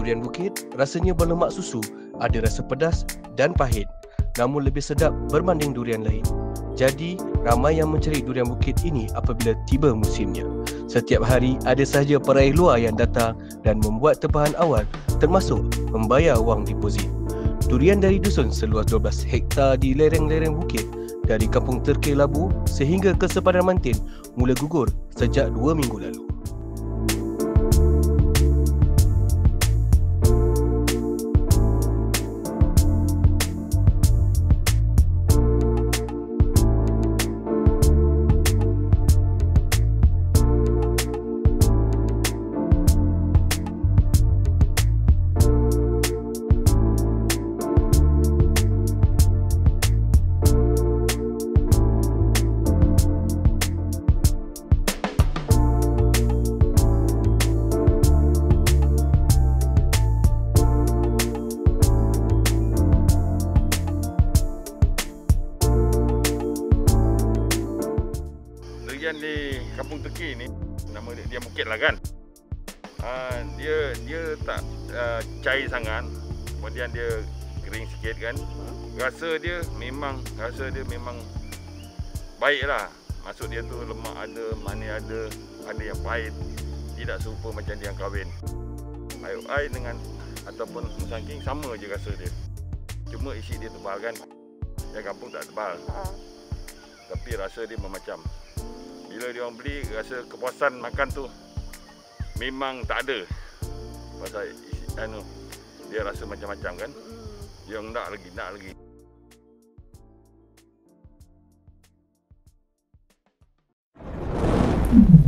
Durian bukit rasanya berlemak susu, ada rasa pedas dan pahit, namun lebih sedap berbanding durian lain. Jadi, ramai yang mencari durian bukit ini apabila tiba musimnya. Setiap hari ada sahaja peraih luar yang datang dan membuat tempahan awal, termasuk membayar wang deposit. Durian dari dusun seluas 12 hektar di lereng-lereng bukit dari kampung Terkei Labu sehingga ke sepadan Mantin mula gugur sejak 2 minggu lalu. Durian di Kampung Terkei ni, nama dia bukit lah kan. Dia tak cair sangat, kemudian dia kering sikit kan. Rasa dia memang baik lah. Maksud dia tu lemak ada, manis ada yang pahit. Tidak serupa macam dia yang kahwin. Air dengan ataupun musangking sama je rasa dia. Cuma isi dia tebal kan. Yang kampung tak tebal. Tapi rasa dia macam. Bila dia orang beli, rasa kepuasan makan tu memang tak ada. Pasal dia rasa macam-macam kan. Dia nak lagi.